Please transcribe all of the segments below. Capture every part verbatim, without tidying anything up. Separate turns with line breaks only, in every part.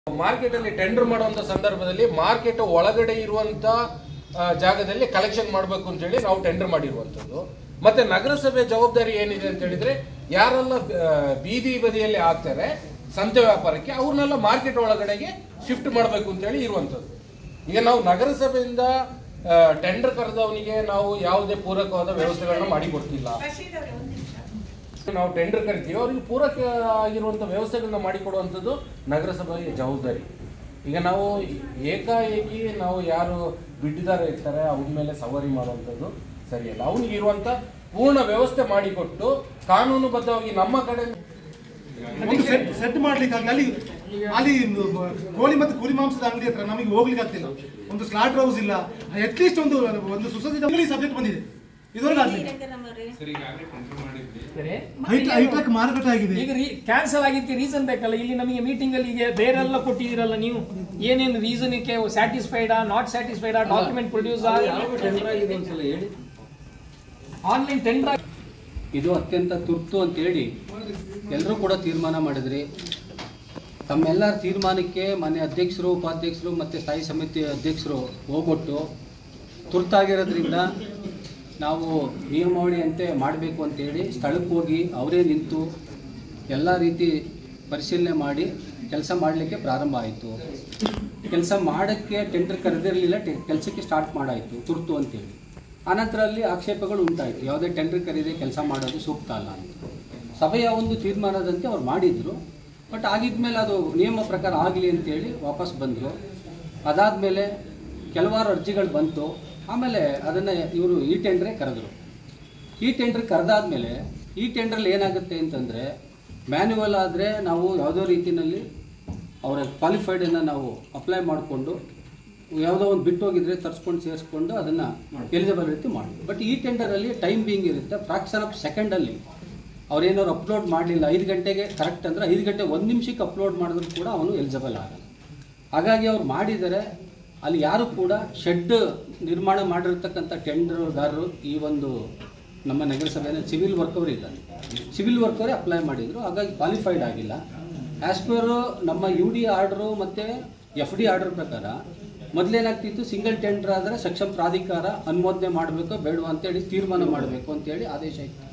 Market ಅಲ್ಲಿ tender ಮಾಡುವಂತ ಸಂದರ್ಭದಲ್ಲಿ ಮಾರ್ಕೆಟ್ ಒಳಗಡೆ ಇರುವಂತ ಜಾಗದಲ್ಲಿ ಕಲೆಕ್ಷನ್ ಮಾಡಬೇಕು ಅಂತ ಹೇಳಿ ನಾವು ಟೆಂಡರ್ ಮಾಡಿರುವಂತದ್ದು. ಮತ್ತೆ ನಗರಸಭೆ ಜವಾಬ್ದಾರಿ ಏನಿದೆ ಅಂತ ಹೇಳಿದ್ರೆ ಯಾರೆಲ್ಲ ಬೀದಿ ಬದಿಯಲ್ಲಿ ಆಗ್ತಾರೆ ಸಂತೆ ವ್ಯಾಪಾರಕ್ಕೆ ಅವ್ರನ್ನೆಲ್ಲ ಮಾರ್ಕೆಟ್ ಒಳಗಡೆಗೆ ಶಿಫ್ಟ್ ಮಾಡಬೇಕು ಅಂತ ಹೇಳಿ ಇರುವಂತದ್ದು. ಈಗ ನಾವು ನಗರಸಭೆಯಿಂದ ಟೆಂಡರ್ ಕರೆದವನಿಗೆ ನಾವು ಯಾವುದೇ ಪೂರಕವಾದ ವ್ಯವಸ್ಥೆಗಳನ್ನ ಮಾಡಿ ಕೊಡ್ತಿಲ್ಲ. ನಾವು ಟೆಂಡರ್ ಕರಿತೀವಿ, ಅವರಿಗೆ ಪೂರಕ ಆಗಿರುವಂಥ ವ್ಯವಸ್ಥೆಗಳನ್ನ ಮಾಡಿಕೊಡುವಂಥದ್ದು ನಗರಸಭೆಯ ಜವಾಬ್ದಾರಿ. ಈಗ ನಾವು ಏಕಾಏಕಿ ನಾವು ಯಾರು ಬಿಡ್ಡಿದಾರ ಇರ್ತಾರೆ ಅವ್ರ ಮೇಲೆ ಸವಾರಿ ಮಾಡುವಂಥದ್ದು ಸರಿಯಲ್ಲ. ಅವನಿಗೆ ಇರುವಂಥ ಪೂರ್ಣ ವ್ಯವಸ್ಥೆ ಮಾಡಿಕೊಟ್ಟು ಕಾನೂನುಬದ್ಧವಾಗಿ ನಮ್ಮ ಕಡೆ
ಸೆಟ್ ಮಾಡ್ಲಿಕ್ಕೆ ಅಲ್ಲಿ ಅಲ್ಲಿ ಕೋಳಿ ಮತ್ತು ಕುರಿ ಮಾಂಸದ ಅಂಗಡಿ ಹತ್ರ ನಮಗೆ ಹೋಗ್ಲಿಕ್ಕೆ ಆಗ್ತಿಲ್ಲ. ಒಂದು ಸ್ಲಾಟರ್ ಹೌಸ್ ಇಲ್ಲ, ಅಟ್ಲೀಸ್ಟ್ ಒಂದು ಒಂದು ಸುಸಜ್ಜಿತ ಸಬ್ಜೆಕ್ಟ್ ಬಂದಿದೆ ಇದುವರೆಗೂ ಹೈಟೆಕ್ ಮಾರುಕಟ್ಟೆ ಆಗಿದೆ. ಈಗ
ಕ್ಯಾನ್ಸಲ್ ಆಗಿತ್ತು, ರೀಸನ್ ಬೇಕಲ್ಲ. ಇಲ್ಲಿ ನಮಗೆ ಮೀಟಿಂಗ್ ಅಲ್ಲಿ ಈಗ ಬೇರೆಲ್ಲ ಕೊಟ್ಟಿದ್ದೀರಲ್ಲ, ನೀವು ಏನೇನು reason satisfied not satisfied document produce ಹೇಳಿ. ಆನ್ಲೈನ್ ಟೆಂಡರ್
ಇದು ಅತ್ಯಂತ ತುರ್ತು ಅಂತ ಹೇಳಿ ಎಲ್ಲರೂ ಕೂಡ ತೀರ್ಮಾನ ಮಾಡಿದ್ರಿ. ತಮ್ಮೆಲ್ಲರ ತೀರ್ಮಾನಕ್ಕೆ ಮನೆ ಅಧ್ಯಕ್ಷರು, ಉಪಾಧ್ಯಕ್ಷರು ಮತ್ತು ಸ್ಥಾಯಿ ಸಮಿತಿ ಅಧ್ಯಕ್ಷರು ಹೋಗ್ಬಿಟ್ಟು ತುರ್ತಾಗಿರೋದ್ರಿಂದ ನಾವು ನಿಯಮಾವಳಿಯಂತೆ ಮಾಡಬೇಕು ಅಂತೇಳಿ ಸ್ಥಳಕ್ಕೆ ಹೋಗಿ ಅವರೇ ನಿಂತು ಎಲ್ಲ ರೀತಿ ಪರಿಶೀಲನೆ ಮಾಡಿ ಕೆಲಸ ಮಾಡಲಿಕ್ಕೆ ಪ್ರಾರಂಭ ಆಯಿತು. ಕೆಲಸ ಮಾಡೋಕ್ಕೆ ಟೆಂಡರ್ ಕರೆದಿರಲಿಲ್ಲ, ಕೆಲಸಕ್ಕೆ ಸ್ಟಾರ್ಟ್ ಮಾಡಾಯಿತು ತುರ್ತು ಅಂತೇಳಿ. ಆನಂತರ ಅಲ್ಲಿ ಆಕ್ಷೇಪಗಳು ಉಂಟಾಯಿತು, ಯಾವುದೇ ಟೆಂಡರ್ ಕರೆದೇ ಕೆಲಸ ಮಾಡೋದು ಸೂಕ್ತ ಅಲ್ಲ ಅಂತ. ಸಭೆಯ ಒಂದು ತೀರ್ಮಾನದಂತೆ ಅವ್ರು ಮಾಡಿದರು. ಬಟ್ ಆಗಿದ್ಮೇಲೆ ಅದು ನಿಯಮ ಪ್ರಕಾರ ಆಗಲಿ ಅಂತೇಳಿ ವಾಪಸ್ ಬಂದರು. ಅದಾದಮೇಲೆ ಕೆಲವಾರು ಅರ್ಜಿಗಳು ಬಂತು. ಆಮೇಲೆ ಅದನ್ನು ಇವರು ಈ ಟೆಂಡ್ರೇ ಕರೆದರು. ಈ ಟೆಂಡ್ರ್ ಕರೆದಾದ್ಮೇಲೆ ಈ ಟೆಂಡ್ರಲ್ಲಿ ಏನಾಗುತ್ತೆ ಅಂತಂದರೆ, ಮ್ಯಾನ್ಯುವಲ್ ಆದರೆ ನಾವು ಯಾವುದೋ ರೀತಿಯಲ್ಲಿ ಅವರ ಕ್ವಾಲಿಫೈಡನ್ನು ನಾವು ಅಪ್ಲೈ ಮಾಡಿಕೊಂಡು ಯಾವುದೋ ಒಂದು ಬಿಟ್ಟು ಹೋಗಿದ್ರೆ ತರಿಸ್ಕೊಂಡು ಸೇರಿಸ್ಕೊಂಡು ಅದನ್ನು ಎಲಿಜಿಬಲ್ ರೀತಿ ಮಾಡೋದು. ಬಟ್ ಈ ಟೆಂಡರಲ್ಲಿ ಟೈಮ್ ಬೀಂಗ್ ಇರುತ್ತೆ. ಫ್ರಾಕ್ಷನ್ ಆಫ್ ಸೆಕೆಂಡಲ್ಲಿ ಅವ್ರೇನಾದ್ರು ಅಪ್ಲೋಡ್ ಮಾಡಲಿಲ್ಲ, ಐದು ಗಂಟೆಗೆ ಕರೆಕ್ಟ್ ಅಂದರೆ ಐದು ಗಂಟೆ ಒಂದು ನಿಮಿಷಕ್ಕೆ ಅಪ್ಲೋಡ್ ಮಾಡಿದ್ರು ಕೂಡ ಅವನು ಎಲಿಜಿಬಲ್ ಆಗಲ್ಲ. ಹಾಗಾಗಿ ಅವ್ರು ಮಾಡಿದರೆ ಅಲ್ಲಿ ಯಾರು ಕೂಡ ಶೆಡ್ ನಿರ್ಮಾಣ ಮಾಡಿರ್ತಕ್ಕಂಥ ಟೆಂಡರ್ಗಾರರು ಈ ಒಂದು ನಮ್ಮ ನಗರಸಭೆಯಲ್ಲಿ ಸಿವಿಲ್ ವರ್ಕವ್ರು ಇದ್ದಾರೆ, ಸಿವಿಲ್ ವರ್ಕವರೇ ಅಪ್ಲೈ ಮಾಡಿದರು. ಹಾಗಾಗಿ ಕ್ವಾಲಿಫೈಡ್ ಆಗಿಲ್ಲ. ಆ್ಯಸ್ ಪರ್ ನಮ್ಮ ಯು ಡಿ ಆರ್ಡ್ರು ಮತ್ತು ಎಫ್ ಡಿ ಆರ್ಡರ್ ಪ್ರಕಾರ ಮೊದಲೇನಾಗ್ತಿತ್ತು, ಸಿಂಗಲ್ ಟೆಂಡರ್ ಆದರೆ ಸಕ್ಷಮ ಪ್ರಾಧಿಕಾರ ಅನುಮೋದನೆ ಮಾಡಬೇಕು ಬೇಡವಾ ಅಂತೇಳಿ ತೀರ್ಮಾನ ಮಾಡಬೇಕು ಅಂತೇಳಿ ಆದೇಶ ಇತ್ತು.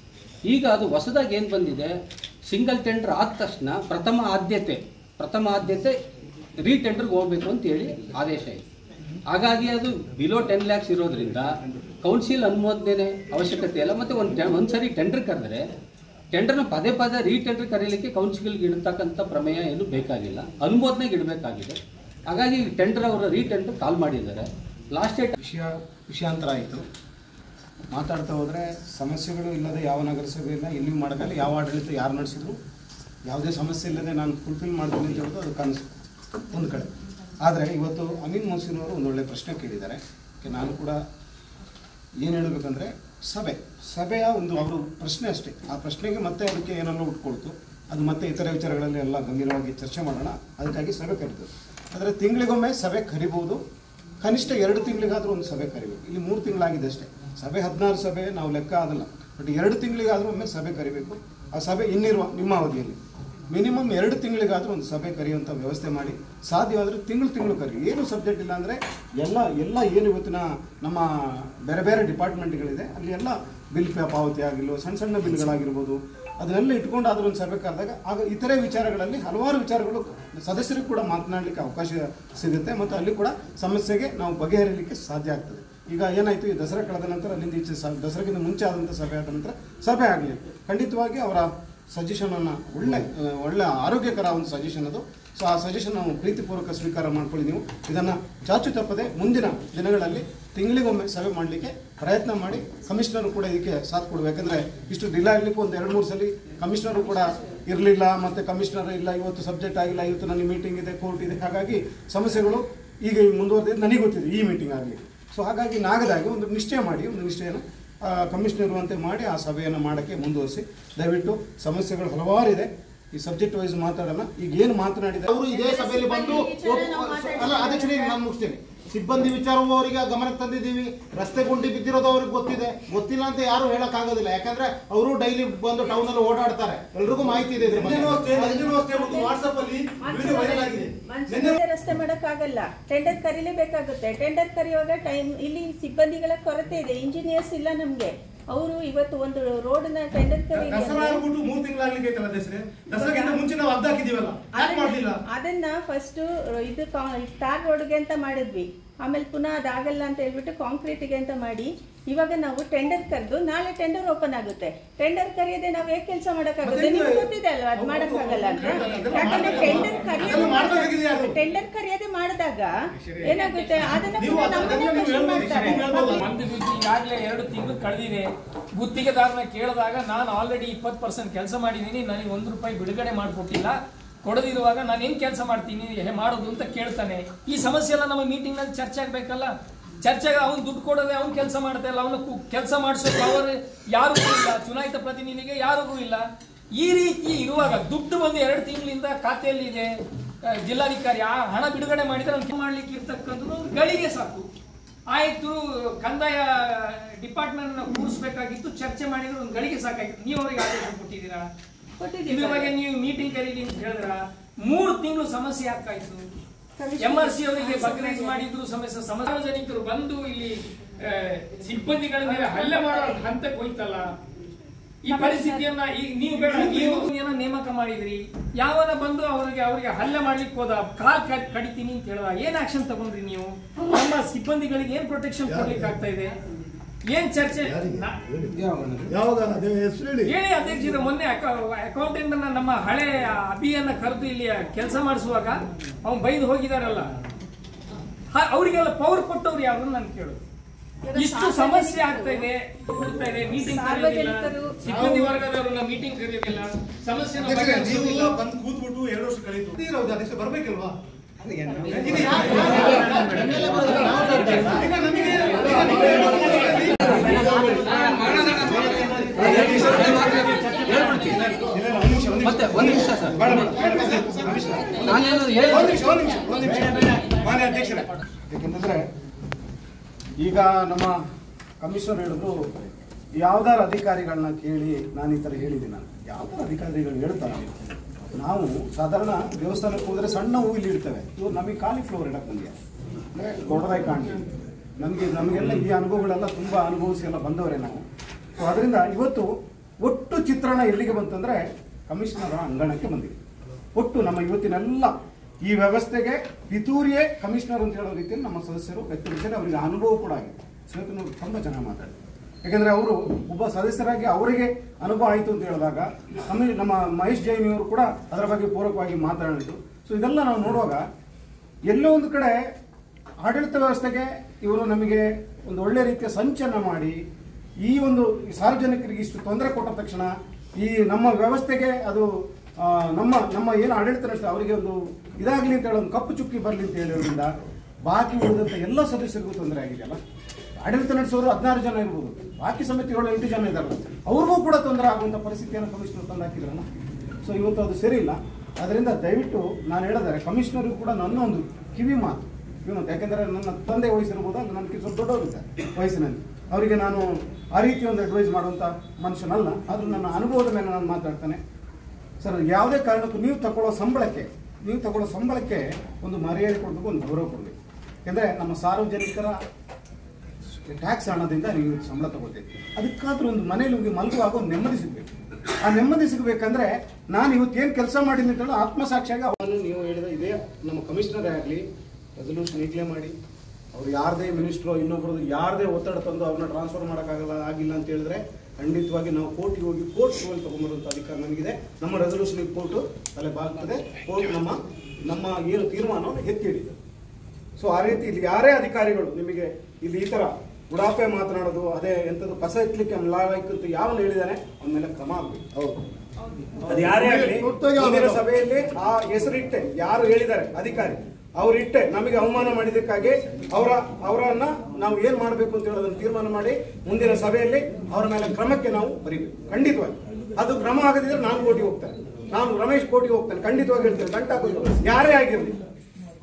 ಈಗ ಅದು ಹೊಸದಾಗಿ ಏನು ಬಂದಿದೆ, ಸಿಂಗಲ್ ಟೆಂಡರ್ ಆದ ತಕ್ಷಣ ಪ್ರಥಮ ಆದ್ಯತೆ ಪ್ರಥಮ ಆದ್ಯತೆ ರೀಟೆಂಡರ್ಗೆ ಹೋಗಬೇಕು ಅಂತೇಳಿ ಆದೇಶ ಇದೆ. ಹಾಗಾಗಿ ಅದು ಬಿಲೋ ಟೆನ್ ಲ್ಯಾಕ್ಸ್ ಇರೋದ್ರಿಂದ ಕೌನ್ಸಿಲ್ ಅನುಮೋದನೆ ಅವಶ್ಯಕತೆ ಇಲ್ಲ. ಮತ್ತು ಒಂದು ಒಂದು ಸರಿ ಟೆಂಡರ್ ಕರೆದ್ರೆ ಟೆಂಡರ್ನ ಪದೇ ಪದೇ ರೀಟೆಂಡರ್ ಕರೀಲಿಕ್ಕೆ ಕೌನ್ಸಿಲ್ಗೆ ಇಡತಕ್ಕಂಥ ಪ್ರಮೇಯ ಏನು ಬೇಕಾಗಿಲ್ಲ, ಅನುಮೋದನೆಗೆ ಇಡಬೇಕಾಗಿದೆ. ಹಾಗಾಗಿ ಟೆಂಡರ್ ಅವರ ರೀಟೆಂಡರ್ ಕಾಲ್ ಮಾಡಿದ್ದಾರೆ. ಲಾಸ್ಟ್ ಡೇಟ್
ವಿಷಯ ವಿಷಯಾಂತರ ಆಯಿತು. ಮಾತಾಡ್ತಾ ಹೋದರೆ ಸಮಸ್ಯೆಗಳು ಇಲ್ಲದೆ ಯಾವ ನಗರಸಭೆ ಇಲ್ಲ, ಎಲ್ಲಿಯೂ ಮಾಡೋಕ್ಕಲ್ಲ. ಯಾವ ಆಡಳಿತ ಯಾರು ನಡೆಸಿದ್ರು ಯಾವುದೇ ಸಮಸ್ಯೆ ಇಲ್ಲದೆ ನಾನು ಫುಲ್ಫಿಲ್ ಮಾಡ್ತೀನಿ ಅಂತ ಹೇಳೋದು ಅದು ಕನಸು ಒಂದು ಕಡೆ. ಆದರೆ ಇವತ್ತು ಅಮೀನ್ ಮೋಸಿನವರು ಒಂದು ಒಳ್ಳೆಯ ಪ್ರಶ್ನೆ ಕೇಳಿದ್ದಾರೆ. ನಾನು ಕೂಡ ಏನು ಹೇಳಬೇಕಂದ್ರೆ, ಸಭೆ ಸಭೆಯ ಒಂದು ಅವರು ಪ್ರಶ್ನೆ ಅಷ್ಟೇ. ಆ ಪ್ರಶ್ನೆಗೆ ಮತ್ತೆ ಅದಕ್ಕೆ ಏನೆಲ್ಲ ಉಟ್ಕೊಳ್ತು, ಅದು ಮತ್ತೆ ಇತರೆ ವಿಚಾರಗಳಲ್ಲಿ ಎಲ್ಲ ಗಂಭೀರವಾಗಿ ಚರ್ಚೆ ಮಾಡೋಣ, ಅದಕ್ಕಾಗಿ ಸಭೆ ಕರೀತು. ಆದರೆ ತಿಂಗಳಿಗೊಮ್ಮೆ ಸಭೆ ಕರಿಬೋದು, ಕನಿಷ್ಠ ಎರಡು ತಿಂಗಳಿಗಾದರೂ ಒಂದು ಸಭೆ ಕರಿಬೇಕು. ಇಲ್ಲಿ ಮೂರು ತಿಂಗಳಾಗಿದೆ ಅಷ್ಟೇ. ಸಭೆ ಹದಿನಾರು ಸಭೆ ನಾವು ಲೆಕ್ಕ ಆಗಲ್ಲ, ಬಟ್ ಎರಡು ತಿಂಗಳಿಗಾದರೂ ಒಮ್ಮೆ ಸಭೆ ಕರಿಬೇಕು. ಆ ಸಭೆ ಇನ್ನಿರುವ ನಿಮ್ಮ ಅವಧಿಯಲ್ಲಿ ಮಿನಿಮಮ್ ಎರಡು ತಿಂಗಳಿಗಾದರೂ ಒಂದು ಸಭೆ ಕರೆಯುವಂಥ ವ್ಯವಸ್ಥೆ ಮಾಡಿ, ಸಾಧ್ಯವಾದರೆ ತಿಂಗಳು ತಿಂಗಳು ಕರಿ. ಏನು ಸಬ್ಜೆಕ್ಟ್ ಇಲ್ಲ ಅಂದರೆ ಎಲ್ಲ ಎಲ್ಲ ಏನು ಇವತ್ತಿನ ನಮ್ಮ ಬೇರೆ ಬೇರೆ ಡಿಪಾರ್ಟ್ಮೆಂಟ್ಗಳಿದೆ ಅಲ್ಲಿ ಎಲ್ಲ ಬಿಲ್ ಪಾವತಿ ಆಗಿಲ್ಲ, ಸಣ್ಣ ಸಣ್ಣ ಬಿಲ್ಗಳಾಗಿರ್ಬೋದು, ಅದನ್ನೆಲ್ಲ ಇಟ್ಕೊಂಡು ಆದರೂ ಒಂದು ಸಭೆ ಕರೆದಾಗ ಆಗ ಇತರೆ ವಿಚಾರಗಳಲ್ಲಿ ಹಲವಾರು ವಿಚಾರಗಳು ಸದಸ್ಯರಿಗೆ ಕೂಡ ಮಾತನಾಡಲಿಕ್ಕೆ ಅವಕಾಶ ಸಿಗುತ್ತೆ ಮತ್ತು ಅಲ್ಲಿ ಕೂಡ ಸಮಸ್ಯೆಗೆ ನಾವು ಬಗೆಹರಿಲಿಕ್ಕೆ ಸಾಧ್ಯ ಆಗ್ತದೆ. ಈಗ ಏನಾಯಿತು, ಈ ದಸರಾ ಕಳೆದ ನಂತರ ಅಲ್ಲಿಂದ ಈಚೆ ಸ ದಸರಾಗಿಂತ ಮುಂಚೆ ಆದಂಥ ಸಭೆ ಆದ ನಂತರ ಸಭೆ ಆಗಲಿ ಖಂಡಿತವಾಗಿ ಅವರ ಸಜೆಷನನ್ನು ಒಳ್ಳೆ ಒಳ್ಳೆ ಆರೋಗ್ಯಕರ ಒಂದು ಸಜೆಷನ್ ಅದು. ಸೊ ಆ ಸಜೆಷನ್ ನಾವು ಪ್ರೀತಿಪೂರ್ವಕ ಸ್ವೀಕಾರ ಮಾಡ್ಕೊಳ್ಳಿ. ನೀವು ಇದನ್ನು ಚಾಚು ತಪ್ಪದೆ ಮುಂದಿನ ದಿನಗಳಲ್ಲಿ ತಿಂಗಳಿಗೊಮ್ಮೆ ಸಭೆ ಮಾಡಲಿಕ್ಕೆ ಪ್ರಯತ್ನ ಮಾಡಿ. ಕಮಿಷನರು ಕೂಡ ಇದಕ್ಕೆ ಸಾಥ್ ಕೊಡಬೇಕು. ಯಾಕಂದರೆ ಇಷ್ಟು ಡಿಲೇ ಆಗಲಿಕ್ಕೂ ಒಂದು ಎರಡು ಮೂರು ಸಲ ಕಮಿಷನರು ಕೂಡ ಇರಲಿಲ್ಲ, ಮತ್ತು ಕಮಿಷನರ್ ಇಲ್ಲ, ಇವತ್ತು ಸಬ್ಜೆಕ್ಟ್ ಆಗಿಲ್ಲ, ಇವತ್ತು ನನಗೆ ಮೀಟಿಂಗ್ ಇದೆ, ಕೋರ್ಟ್ ಇದೆ, ಹಾಗಾಗಿ ಸಮಸ್ಯೆಗಳು ಈಗ ಮುಂದುವರೆದಿದ್ದು ನನಗೆ ಗೊತ್ತಿದೆ ಈ ಮೀಟಿಂಗ್ ಆಗಲಿ. ಸೊ ಹಾಗಾಗಿ ನಾಗದಾಗಿ ಒಂದು ನಿಶ್ಚಯ ಮಾಡಿ, ಒಂದು ನಿಶ್ಚಯನ ಕಮಿಷನರು ಅಂತೆ ಮಾಡಿ ಆ ಸಭೆಯನ್ನು ಮಾಡೋಕ್ಕೆ ಮುಂದುವರಿಸಿ. ದಯವಿಟ್ಟು ಸಮಸ್ಯೆಗಳು ಹಲವಾರು ಇದೆ, ಈ ಸಬ್ಜೆಕ್ಟ್ ವೈಸ್ ಮಾತಾಡೋಣ. ಈಗ ಏನು ಮಾತನಾಡಿದ್ದಾರೆ ಅವರು ಇದೇ ಸಭೆಯಲ್ಲಿ ಬಂದು ಅಲ್ಲ ಅಧ್ಯಕ್ಷರೇ ನಾನು ಮುಗಿಸ್ತೇನೆ.
ಸಿಬ್ಬಂದಿ ವಿಚಾರವೂ ಅವರಿಗೆ ಗಮನಕ್ಕೆ ತಂದಿದ್ದೀವಿ. ರಸ್ತೆ ಗುಂಡಿ ಬಿದ್ದಿರೋದು ಅವ್ರಿಗೆ ಗೊತ್ತಿದೆ, ಗೊತ್ತಿಲ್ಲ ಅಂತ ಯಾರು ಹೇಳಕ್ ಆಗೋದಿಲ್ಲ. ಯಾಕಂದ್ರೆ ಅವರು ಡೈಲಿ ಬಂದು ಟೌನ್ ಅಲ್ಲಿ ಓಡಾಡ್ತಾರೆ, ಎಲ್ರಿಗೂ ಮಾಹಿತಿ ಇದೆ.
ರಸ್ತೆ ಮಾಡಕ್ ಆಗಲ್ಲ, ಟೆಂಡರ್ ಕರೀಲೇಬೇಕಾಗುತ್ತೆ. ಟೆಂಡರ್ ಕರೆಯುವಾಗ ಟೈಮ್ ಇಲ್ಲಿ ಸಿಬ್ಬಂದಿಗಳ ಕೊರತೆ ಇದೆ, ಇಂಜಿನಿಯರ್ಸ್ ಇಲ್ಲ ನಮ್ಗೆ. ಅವರು ಇವತ್ತು ಒಂದು ರೋಡ್ ನ ಟೆಂಡರ್ ಕರೀಲಿ ಅದನ್ನ ಫಸ್ಟ್ ಇದು ಟಾರ್ ರೋಡ್ಗೆ ಅಂತ ಮಾಡಿದ್ವಿ, ಆಮೇಲೆ ಪುನಃ ಅದಾಗಲ್ಲ ಅಂತ ಹೇಳ್ಬಿಟ್ಟು ಕಾಂಕ್ರೀಟ್ಗೆ ಅಂತ ಮಾಡಿ ಇವಾಗ ನಾವು ಟೆಂಡರ್ ಕರೆದು ನಾಳೆ ಟೆಂಡರ್ ಓಪನ್ ಆಗುತ್ತೆ. ಟೆಂಡರ್ ಕರೆಯದೆ ನಾವು ಹೇಗೆ ಕೆಲಸ ಮಾಡಕ್ಕಾಗುತ್ತೆ? ನಿಮ್ಗೆ ಗೊತ್ತಿದೆ ಅಲ್ವಾ ಅದು ಮಾಡಕ್ಕಾಗಲ್ಲ ಅಂತ. ಯಾಕಂದ್ರೆ ಟೆಂಡರ್ ಕರೆಯೋದು ಟೆಂಡರ್ ಕರೆಯದೆ ಮಾಡಿದಾಗ ಏನಾಗುತ್ತೆ, ಅದನ್ನ ಮಾಡ್ತಾರೆ.
ಈಗಾಗಲೇ ಎರಡು ತಿಂಗಳು ಕಳೆದಿದೆ. ಗುತ್ತಿಗೆದಾರನ ಕೇಳಿದಾಗ ನಾನು ಆಲ್ರೆಡಿ ಇಪ್ಪತ್ತು ಪರ್ಸೆಂಟ್ ಕೆಲಸ ಮಾಡಿದ್ದೀನಿ, ನನಗೆ ಒಂದು ರೂಪಾಯಿ ಬಿಡುಗಡೆ ಮಾಡಿಕೊಟ್ಟಿಲ್ಲ, ಕೊಡದಿರುವಾಗ ನಾನು ಏನ್ ಕೆಲಸ ಮಾಡ್ತೀನಿ ಮಾಡೋದು ಅಂತ ಕೇಳ್ತಾನೆ. ಈ ಸಮಸ್ಯೆ ಎಲ್ಲ ನಮ್ಮ ಮೀಟಿಂಗ್ ನಲ್ಲಿ ಚರ್ಚೆ ಆಗ್ಬೇಕಲ್ಲ. ಚರ್ಚೆಗೆ ಅವ್ನು ದುಡ್ಡು ಕೊಡೋದೆ ಅವ್ನು ಕೆಲಸ ಮಾಡ್ತಾ ಇಲ್ಲ, ಅವನು ಕೆಲಸ ಮಾಡಿಸೋಕೆ ಅವರು ಯಾರಿಗೂ ಇಲ್ಲ, ಚುನಾಯಿತ ಪ್ರತಿನಿಧಿಗೆ ಯಾರಿಗೂ ಇಲ್ಲ. ಈ ರೀತಿ ಇರುವಾಗ ದುಡ್ಡು ಬಂದು ಎರಡು ತಿಂಗಳಿಂದ ಖಾತೆಯಲ್ಲಿ ಇದೆ, ಜಿಲ್ಲಾಧಿಕಾರಿ ಆ ಹಣ ಬಿಡುಗಡೆ ಮಾಡಿದ್ರೆ ಅವ್ನು ಮಾಡ್ಲಿಕ್ಕೆ ಇರ್ತಕ್ಕಂಥದ್ದು ಗಳಿಗೆ ಸಾಕು. ಆಯ್ತು, ಕಂದಾಯ ಡಿಪಾರ್ಟ್ಮೆಂಟ್ ಕೂರಿಸಬೇಕಾಗಿತ್ತು, ಚರ್ಚೆ ಮಾಡಿದ್ರೆ ಒಂದು ಗಳಿಗೆ ಸಾಕಾಗಿತ್ತು. ನೀವು ಅವ್ರಿಗೆ ಆದೇಶ ಕೊಟ್ಟಿದ್ದೀರಾ? ಇದ್ರ ಬಗ್ಗೆ ನೀವು ಮೀಟಿಂಗ್ ಕರೀರಿ ಅಂತ ಹೇಳಿದ್ರ ಮೂರು ತಿಂಗಳು ಸಮಸ್ಯೆ ಆಗ್ತಾಯಿತ್ತು. ಎಂ ಆರ್ ಸಿ ಅವರಿಗೆ ಬಗ್ರೈಸ್ ಮಾಡಿದ್ರು ಸಮಸ್ಯೆ. ಸಾರ್ವಜನಿಕರು ಬಂದು ಇಲ್ಲಿ ಸಿಬ್ಬಂದಿಗಳ ಮೇಲೆ ಹಲ್ಲೆ ಮಾಡೋ ಹಂತಕ್ಕೆ ಹೋಯ್ತಲ್ಲ. ಈ ಪರಿಸ್ಥಿತಿಯನ್ನ ಈಗ ನೀವು ಬೇಡ, ನೀವು ನೇಮಕ ಮಾಡಿದ್ರಿ, ಯಾವನ ಬಂದು ಅವರಿಗೆ ಅವರಿಗೆ ಹಲ್ಲೆ ಮಾಡ್ಲಿಕ್ಕೆ ಹೋದ, ಕಾಲ್ ಕಡಿತೀನಿ ಅಂತ ಹೇಳಿದ, ಏನ್ ಆಕ್ಷನ್ ತಗೊಂಡ್ರಿ ನೀವು? ನಮ್ಮ ಸಿಬ್ಬಂದಿಗಳಿಗೆ ಏನ್ ಪ್ರೊಟೆಕ್ಷನ್ ಕೊಡ್ಲಿಕ್ಕೆ ಆಗ್ತಾ ಇದೆ? ಏನ್ ಚರ್ಚೆ ಹೇಳಿ ಅಧ್ಯಕ್ಷರ? ಮೊನ್ನೆ ಅಕೌಂಟೆಂಟ್ ನಮ್ಮ ಹಳೆ ಅಭಿಯನ್ನ ಕರೆದು ಇಲ್ಲಿ ಕೆಲಸ ಮಾಡಿಸುವಾಗ ಅವ್ನು ಬೈದು ಹೋಗಿದಾರಲ್ಲ, ಅವರಿಗೆಲ್ಲ ಪವರ್ ಕೊಟ್ಟವ್ರು ಯಾರು ನಾನು ಕೇಳು. ಇಷ್ಟು ಸಮಸ್ಯೆ ಆಗ್ತಾ ಇದೆ, ಕೊಡ್ತಾ ಇದೆ, ಮೀಟಿಂಗ್ ಕರೆಯೋದಿಲ್ಲ, ಸಿಬ್ಬಂದಿ ವರ್ಗದವರನ್ನ ಮೀಟಿಂಗ್ ಕರೆಯೋದಿಲ್ಲ, ಸಮಸ್ಯೆ
ಬಂದು ಕೂತ್ಬಿಟ್ಟು ಎರಡು ವರ್ಷ ಕಳೀತು. ಅದಕ್ಕೆ ಬರ್ಬೇಕಲ್ವಾ?
ಮತ್ತೆ ಒಂದ್ ನಿಮಿಷ ಸರ್, ನಾನೇನಾದ್ರು ಹೇಳಿ
ಮಾನ್ಯ ಅಧ್ಯಕ್ಷರೇ, ಯಾಕೆಂತಂದ್ರೆ ಈಗ ನಮ್ಮ ಕಮಿಷನರ್ ಹೇಳಿದ್ರು ಯಾವ್ದಾರು ಅಧಿಕಾರಿಗಳನ್ನ ಕೇಳಿ ನಾನು ಈ ತರ ಹೇಳಿದ್ದೀನಿ. ನಾನು ಯಾವ್ದಾರು ಅಧಿಕಾರಿಗಳು ಹೇಳ್ತಾರೆ, ನಾವು ಸಾಧಾರಣ ದೇವಸ್ಥಾನಕ್ಕೆ ಹೋದ್ರೆ ಸಣ್ಣ ಹೂವಿಲ್ಲಿ ಇರ್ತೇವೆ, ಇವು ನಮಗೆ ಖಾಲಿ ಫ್ಲೋರ್ ಇಡಕ್ಕೆ ನಮಗೆ ಅಂದರೆ ದೊಡ್ಡದಾಗಿ ಕಾಣ್ತೀವಿ. ನಮಗೆ ನಮಗೆಲ್ಲ ಈ ಅನುಭವಗಳೆಲ್ಲ ತುಂಬ ಅನುಭವಿಸಿ ಎಲ್ಲ ಬಂದವರೇ ನಾವು. ಸೊ ಅದರಿಂದ ಇವತ್ತು ಒಟ್ಟು ಚಿತ್ರಣ ಎಲ್ಲಿಗೆ ಬಂತಂದರೆ ಕಮಿಷನರ್ ಅಂಗಣಕ್ಕೆ ಬಂದಿದೆ. ಒಟ್ಟು ನಮ್ಮ ಇವತ್ತಿನೆಲ್ಲ ಈ ವ್ಯವಸ್ಥೆಗೆ ಪಿತೂರಿಯೇ ಕಮಿಷನರ್ ಅಂತ ಹೇಳೋ ರೀತಿಯಲ್ಲಿ ನಮ್ಮ ಸದಸ್ಯರು ವ್ಯಕ್ತಪಡಿಸಿದರೆ ಅವರಿಗೆ ಅನುಭವ ಕೂಡ ಆಗಿದೆ. ಶ್ವೇತನವರು ತುಂಬ ಚೆನ್ನಾಗಿ ಮಾತಾಡಿದ್ರು. ಯಾಕೆಂದರೆ ಅವರು ಒಬ್ಬ ಸದಸ್ಯರಾಗಿ ಅವರಿಗೆ ಅನುಭವ ಆಯಿತು ಅಂತ ಹೇಳಿದಾಗ ಕಮಿ ನಮ್ಮ ಮಹೇಶ್ ಜೈನಿಯವರು ಕೂಡ ಅದರ ಬಗ್ಗೆ ಪೂರಕವಾಗಿ ಮಾತನಾಡಿದ್ರು. ಸೊ ಇದೆಲ್ಲ ನಾವು ನೋಡುವಾಗ ಎಲ್ಲೋ ಒಂದು ಕಡೆ ಆಡಳಿತ ವ್ಯವಸ್ಥೆಗೆ ಇವರು ನಮಗೆ ಒಂದು ಒಳ್ಳೆ ರೀತಿಯ ಸಂಚಲನ ಮಾಡಿ ಈ ಒಂದು ಸಾರ್ವಜನಿಕರಿಗೆ ಇಷ್ಟು ತೊಂದರೆ ಕೊಟ್ಟ ತಕ್ಷಣ ಈ ನಮ್ಮ ವ್ಯವಸ್ಥೆಗೆ ಅದು ನಮ್ಮ ನಮ್ಮ ಏನು ಆಡಳಿತ ನಡೆಸ್ತಾರೆ ಅವರಿಗೆ ಒಂದು ಇದಾಗಲಿ ಅಂತ ಹೇಳಿ ಒಂದು ಕಪ್ಪು ಚುಕ್ಕಿ ಬರಲಿ ಅಂತ ಹೇಳಿರೋದ್ರಿಂದ ಬಾಕಿ ಉಳಿದಂಥ ಎಲ್ಲ ಸದಸ್ಯರಿಗೂ ತೊಂದರೆ ಆಗಿದೆಯಲ್ಲ. ಆಡಳಿತ ನಡೆಸೋರು ಹದಿನಾರು ಜನ ಇರ್ಬೋದು, ಬಾಕಿ ಸಮಿತಿ ಏಳು ಎಂಟು ಜನ ಇದ್ದಾರಲ್ಲ, ಅವ್ರಿಗೂ ಕೂಡ ತೊಂದರೆ ಆಗುವಂಥ ಪರಿಸ್ಥಿತಿಯನ್ನು ಕಮಿಷನರ್ ತಂದು ಹಾಕಿದ್ರಲ್ಲ. ಸೊ ಇವತ್ತು ಅದು ಸರಿ ಇಲ್ಲ. ಅದರಿಂದ ದಯವಿಟ್ಟು ನಾನು ಹೇಳಿದರೆ ಕಮಿಷನರ್ಗೂ ಕೂಡ ನನ್ನ ಒಂದು ಕಿವಿ ಮಾತು ಕಿವಿ ಮಾತು ಯಾಕೆಂದರೆ ನನ್ನ ತಂದೆ ವಯಸ್ಸಿರ್ಬೋದು, ಅದು ನನಗೆ ಸ್ವಲ್ಪ ದೊಡ್ಡವರಿದ್ದೆ ವಯಸ್ಸಿನಲ್ಲಿ, ಅವರಿಗೆ ನಾನು ಆ ರೀತಿ ಒಂದು ಅಡ್ವೈಸ್ ಮಾಡುವಂಥ ಮನುಷ್ಯನಲ್ಲ. ಆದರೂ ನನ್ನ ಅನುಭವದ ಮೇಲೆ ನಾನು ಮಾತಾಡ್ತಾನೆ. ಸರ್, ಯಾವುದೇ ಕಾರಣಕ್ಕೂ ನೀವು ತಗೊಳ್ಳೋ ಸಂಬಳಕ್ಕೆ ನೀವು ತಗೊಳ್ಳೋ ಸಂಬಳಕ್ಕೆ ಒಂದು ಮರ್ಯಾದೆ ಕೊಡಬೇಕು, ಒಂದು ಗೌರವ ಕೊಡಬೇಕು. ಯಾಕೆಂದರೆ ನಮ್ಮ ಸಾರ್ವಜನಿಕರ ಟ್ಯಾಕ್ಸ್ ಹಣದಿಂದ ನೀವು ಸಂಬಳ ತಗೋತೀವಿ. ಅದಕ್ಕಾದ್ರೂ ಒಂದು ಮನೇಲಿ ಹೋಗಿ ಮಲಗುವಾಗ ಒಂದು ನೆಮ್ಮದಿ ಸಿಗಬೇಕು. ಆ ನೆಮ್ಮದಿ ಸಿಗಬೇಕಂದ್ರೆ ನಾನು ಇವತ್ತು ಏನು ಕೆಲಸ ಮಾಡಿದ್ದೀನಿ ಅಂತ ಆತ್ಮಸಾಕ್ಷಿಯಾಗಿ ಅವನು ನೀವು ಹೇಳಿದ ಇದೇ ನಮ್ಮ ಕಮಿಷನರೇ ಆಗಲಿ ರೆಸಲ್ಯೂಷನ್ ಈಗಲೇ ಮಾಡಿ ಅವ್ರು ಯಾರದೇ ಮಿನಿಸ್ಟ್ರು ಇನ್ನೊಬ್ರದ್ದು ಯಾರದೇ ಒತ್ತಡ ತಂದು ಅವ್ರನ್ನ ಟ್ರಾನ್ಸ್ಫರ್ ಮಾಡೋಕ್ಕಾಗಲ್ಲ ಆಗಿಲ್ಲ ಅಂತ ಹೇಳಿದ್ರೆ ಖಂಡಿತವಾಗಿ ನಾವು ಕೋರ್ಟಿಗೆ ಹೋಗಿ ಕೋರ್ಟ್ ರೂಲ್ ತಗೊಂಬರುವಂಥ ಅಧಿಕಾರ ನನಗಿದೆ. ನಮ್ಮ ರೆಸಲ್ಯೂಷನ್ ಕೋರ್ಟು ತಲೆ ಬಾಗ್ತದೆ. ಕೋರ್ಟ್ ನಮ್ಮ ನಮ್ಮ ಏನು ತೀರ್ಮಾನವನ್ನು ಎತ್ತಿ ಹಿಡಿದೆ. ಸೊ ಆ ರೀತಿ ಇಲ್ಲಿ ಯಾರೇ ಅಧಿಕಾರಿಗಳು ನಿಮಗೆ ಇಲ್ಲಿ ಈ ಥರ ಉಡಾಫೆ ಮಾತನಾಡೋದು, ಅದೇ ಎಂಥದ್ದು ಕಸ ಎತ್ತಲಿಕ್ಕೆ ಲಾಯಕ್ಕಂತ ಯಾವನು ಹೇಳಿದಾನೆ ಅವನ ಮೇಲೆ ಕ್ರಮ ಆಗಬೇಕು. ಹೌದು, ಅದು ಯಾರೇ ಆಗಲಿ ಮುಂದಿನ ಸಭೆಯಲ್ಲಿ ಆ ಹೆಸರಿಟ್ಟೆ ಯಾರು ಹೇಳಿದ್ದಾರೆ ಅಧಿಕಾರಿ ಅವರಿಟ್ಟೆ ನಮಗೆ ಅವಮಾನ ಮಾಡಿದ್ದಕ್ಕಾಗಿ ಅವರ ಅವರನ್ನ ನಾವು ಏನ್ ಮಾಡಬೇಕು ಅಂತ ಹೇಳೋದನ್ನು ತೀರ್ಮಾನ ಮಾಡಿ ಮುಂದಿನ ಸಭೆಯಲ್ಲಿ ಅವರ ಮೇಲೆ ಕ್ರಮಕ್ಕೆ ನಾವು ಬರೀಬೇಕು. ಖಂಡಿತವಾಗಿ ಅದು ಕ್ರಮ ಆಗದಿದ್ರೆ ನಾನು ಕೋರ್ಟಿಗೆ ಹೋಗ್ತೇನೆ, ನಾನು ರಮೇಶ್ ಕೋರ್ಟಿಗೆ ಹೋಗ್ತೇನೆ, ಖಂಡಿತವಾಗಿ ಹೇಳ್ತೇನೆ. ಗಂಟಾ ಯಾರೇ ಆಗಿರಲಿ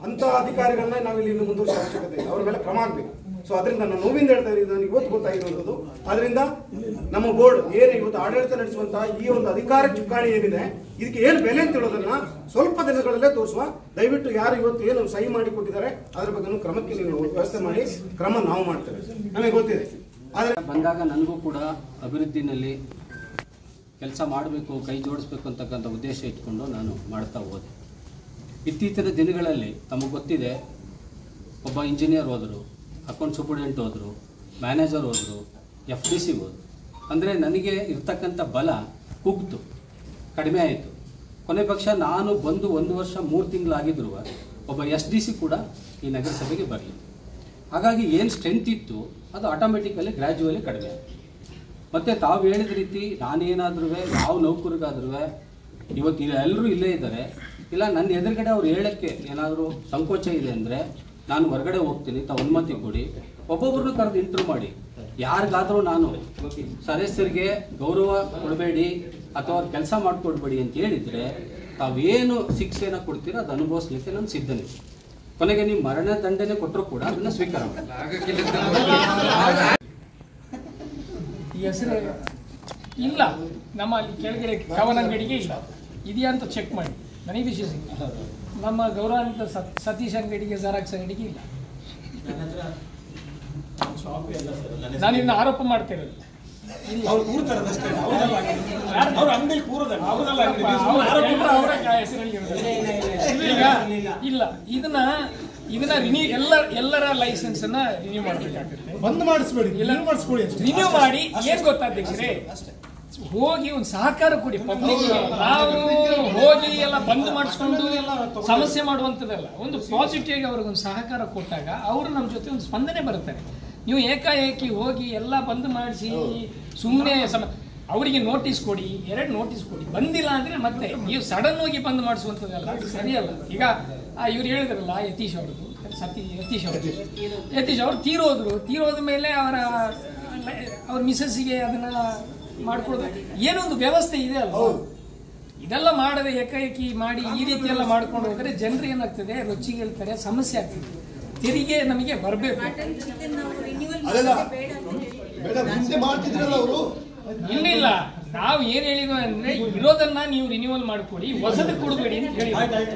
ಅಂತ ಅಧಿಕಾರಿಗಳನ್ನ ನಾವು ಇಲ್ಲಿ ಇನ್ನು ಮುಂದುವರಿಸೋ ಅವಶ್ಯಕತೆ ಇದೆ. ಅವ್ರ ಮೇಲೆ ಕ್ರಮ ಆಗಬೇಕು. ಸೊ ಅದರಿಂದ ನಾನು ನೋವಿಂದ ಹೇಳ್ತಾ ಇದ್ದೀನಿ, ನನಗೆ ಇವತ್ತು ಗೊತ್ತಾಗಿರುವಂಥದ್ದು. ಅದರಿಂದ ನಮ್ಮ ಬೋರ್ಡ್ ಏನು ಇವತ್ತು ಆಡಳಿತ ನಡೆಸುವಂತಹ ಈ ಒಂದು ಅಧಿಕಾರ ಚುಕ್ಕಾಣಿ ಏನಿದೆ, ಇದಕ್ಕೆ ಏನು ಬೆಲೆ ಅಂತ ಹೇಳೋದನ್ನ ಸ್ವಲ್ಪ ದಿನಗಳಲ್ಲೇ ತೋರಿಸುವ. ದಯವಿಟ್ಟು ಯಾರು ಇವತ್ತು ಏನು ಸಹಿ ಮಾಡಿ ಕೊಟ್ಟಿದ್ದಾರೆ ಅದ್ರ ಬಗ್ಗೆ ಕ್ರಮಕ್ಕೆ ನೀವು ವ್ಯವಸ್ಥೆ ಮಾಡಿ, ಕ್ರಮ ನಾವು ಮಾಡ್ತೇವೆ, ನಮಗೆ ಗೊತ್ತಿದೆ. ಆದರೆ
ಬಂದಾಗ ನನಗೂ ಕೂಡ ಅಭಿವೃದ್ಧಿನಲ್ಲಿ ಕೆಲಸ ಮಾಡಬೇಕು, ಕೈ ಜೋಡಿಸ್ಬೇಕು ಅಂತಕ್ಕಂಥ ಉದ್ದೇಶ ಇಟ್ಕೊಂಡು ನಾನು ಮಾಡ್ತಾ ಹೋದೆ. ಇತ್ತೀಚಿನ ದಿನಗಳಲ್ಲಿ ತಮಗೆ ಗೊತ್ತಿದೆ, ಒಬ್ಬ ಇಂಜಿನಿಯರ್ ಹೋದರು, ಅಕೌಂಟ್ ಸೂಪರ್ಡೆಂಟ್ ಹೋದರು, ಮ್ಯಾನೇಜರ್ ಹೋದರು, ಎಫ್ ಡಿ ಸಿ ಹೋದರು. ಅಂದರೆ ನನಗೆ ಇರ್ತಕ್ಕಂಥ ಬಲ ಕುಗ್ತು, ಕಡಿಮೆ ಆಯಿತು. ಕೊನೆ ಪಕ್ಷ ನಾನು ಬಂದು ಒಂದು ವರ್ಷ ಮೂರು ತಿಂಗಳಾಗಿದ್ರು ಒಬ್ಬ ಎಸ್ ಡಿ ಸಿ ಕೂಡ ಈ ನಗರಸಭೆಗೆ ಬರಲಿ. ಹಾಗಾಗಿ ಏನು ಸ್ಟ್ರೆಂತ್ ಇತ್ತು ಅದು ಆಟೋಮೆಟಿಕಲಿ ಗ್ರ್ಯಾಜುವಲಿ ಕಡಿಮೆ ಆಯಿತು. ಮತ್ತು ತಾವು ಹೇಳಿದ ರೀತಿ ನಾನೇನಾದ್ರೂ ಯಾವ ನೌಕರಿಗಾದ್ರೂ ಇವತ್ತು ಎಲ್ಲರೂ ಇಲ್ಲೇ ಇದ್ದಾರೆ, ಇಲ್ಲ ನನ್ನ ಎದುರುಗಡೆ ಅವ್ರು ಹೇಳೋಕ್ಕೆ ಏನಾದರೂ ಸಂಕೋಚ ಇದೆ ಅಂದರೆ ನಾನು ಹೊರಗಡೆ ಹೋಗ್ತೀನಿ, ತಾವು ಅನುಮತಿ ಕೊಡಿ, ಒಬ್ಬೊಬ್ಬರನ್ನು ಕರೆದು ಇಂಟ್ರೂ ಮಾಡಿ. ಯಾರಿಗಾದರೂ ನಾನು ಸದಸ್ಯರಿಗೆ ಗೌರವ ಕೊಡಬೇಡಿ ಅಥವಾ ಅವ್ರು ಕೆಲಸ ಮಾಡಿಕೊಡ್ಬೇಡಿ ಅಂತ ಹೇಳಿದರೆ ತಾವೇನು ಶಿಕ್ಷೆನ ಕೊಡ್ತೀರೋ ಅದು ಅನುಭವಿಸ್ಲಿಕ್ಕೆ ನಾನು ಸಿದ್ಧನೇ. ಕೊನೆಗೆ ನೀವು ಮರಣ ದಂಡನೆ ಕೊಟ್ಟರು ಕೂಡ ಅದನ್ನು ಸ್ವೀಕಾರ ಮಾಡಿ.
ಈ ಹೆಸರು ಇಲ್ಲ, ನಮ್ಮ ಅಲ್ಲಿ ಕೆಳಗಡೆ ಕವನಂಗಡಿಗೆ ಇಲ್ಲ, ಇದೆಯಾ ಅಂತ ಚೆಕ್ ಮಾಡಿ. ನನಗೆ ವಿಷಯ ಸಿಗ್ತದೆ. ನಮ್ಮ ಗೌರವಾನ್ವಿತ ಸತೀಶ್ ಅಂಗಡಿಗೆ, ಜೆರಾಕ್ಸ್ ಅಂಗಡಿಗೆ ಇಲ್ಲ. ನಾನು ಇನ್ನು ಆರೋಪ ಮಾಡ್ತಾ ಇರೋದು ಇಲ್ಲ. ಇದನ್ನ ಇದನ್ನ ರಿನ್ಯೂ ಎಲ್ಲ ಎಲ್ಲರ ಲೈಸೆನ್ಸ್ ಅನ್ನ ರಿನ್ಯೂ ಮಾಡಬೇಕಾಗುತ್ತೆ.
ಬಂದ್ ಮಾಡಿಸ್ಬೇಡಿ,
ರಿನ್ಯೂ ಮಾಡಿ. ಏನ್ ಗೊತ್ತಾ ಅಧ್ಯಕ್ಷರೇ, ಹೋಗಿ ಒಂದು ಸಹಕಾರ ಕೊಡಿ ಪಬ್ಲಿಕ್. ನಾವು ಹೋಗಿ ಎಲ್ಲ ಬಂದ್ ಮಾಡಿಸ್ಕೊಂಡು ಸಮಸ್ಯೆ ಮಾಡುವಂಥದ್ದಲ್ಲ. ಒಂದು ಪಾಸಿಟಿವ್ ಆಗಿ ಅವ್ರಿಗೊಂದು ಸಹಕಾರ ಕೊಟ್ಟಾಗ ಅವರು ನಮ್ಮ ಜೊತೆ ಒಂದು ಸ್ಪಂದನೆ ಬರುತ್ತಾರೆ. ನೀವು ಏಕಾಏಕಿ ಹೋಗಿ ಎಲ್ಲ ಬಂದ್ ಮಾಡಿಸಿ ಸುಮ್ಮನೆ ಸಮ ಅವರಿಗೆ ನೋಟಿಸ್ ಕೊಡಿ, ಎರಡು ನೋಟಿಸ್ ಕೊಡಿ, ಬಂದಿಲ್ಲ ಅಂದ್ರೆ ಮತ್ತೆ ನೀವು ಸಡನ್ ಹೋಗಿ ಬಂದ್ ಮಾಡಿಸುವಂಥದ್ದಲ್ಲ, ಸರಿಯಲ್ಲ. ಈಗ ಇವ್ರು ಹೇಳಿದ್ರಲ್ಲ ಯತೀಶ್ ಅವ್ರದ್ದು, ಸತಿ ಯತೀಶ್ ಅವರು ಯತೀಶ್ ಅವರು ತೀರೋದ್ರು. ತೀರೋದ ಮೇಲೆ ಅವರ ಅವ್ರ ಮಿಸಸ್ಸಿಗೆ ಅದನ್ನ ಮಾಡ್ಕೊಳ್ಬೇಕು, ಏನೊಂದು ವ್ಯವಸ್ಥೆ ಇದೆ ಅಲ್ವಾ. ಇದೆಲ್ಲ ಮಾಡದೆ ಏಕಾಏಕಿ ಮಾಡಿ ಈ ರೀತಿ ಎಲ್ಲ ಮಾಡ್ಕೊಂಡು ಹೋದ್ರೆ ಜನರು ಏನಾಗ್ತದೆ, ರುಚಿಗೆ ಹೇಳ್ತಾರೆ, ಸಮಸ್ಯೆ ಆಗ್ತದೆ. ತೆರಿಗೆ ನಮಗೆ ಬರಬೇಕು. ಇಲ್ಲ, ನಾವು ಏನ್ ಹೇಳಿದ್ವಿ ಅಂದ್ರೆ ಇರೋದನ್ನ ನೀವು ರಿನ್ಯೂವಲ್ ಮಾಡ್ಕೊಡಿ, ಹೊಸದು ಕೊಡಬೇಡಿ ಅಂತ ಹೇಳಿ,